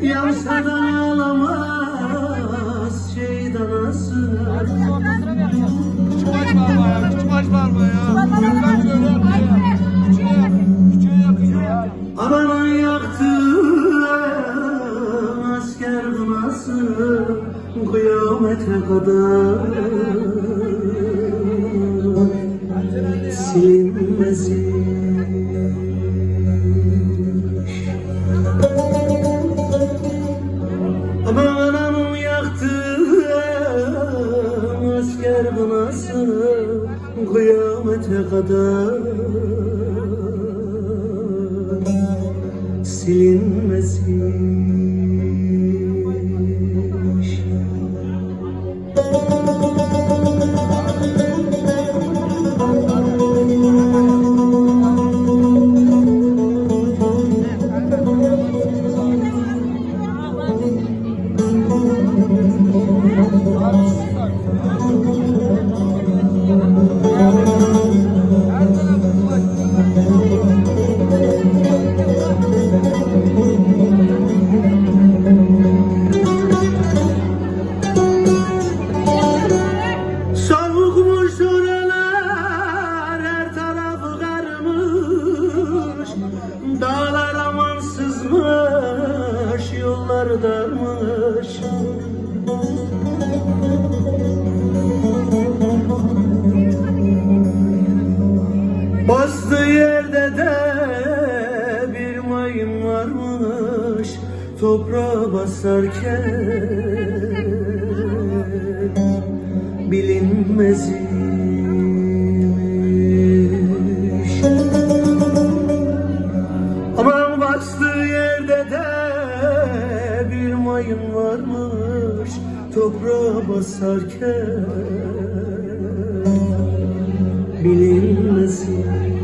Yavşadan ağlamaz şeytan asır. Küçük baş bağırma ya, küçük baş bağırma ya. Küçüğe yakıyor. Ananın yaktığın asker kınası kıyamete kadar silinmezmiş. Ananın yaktığın asker kınası kıyamete kadar silinmezmiş. Soğukmuş oralar, her tarafı karmış, dağlar amansızmış, yollar darmış. Bastığı yerde de bir mayın varmış, toprağa basarken bilinmezmiş. Aman bastığı yerde de bir mayın varmış, toprağa basarken bilinmezmiş.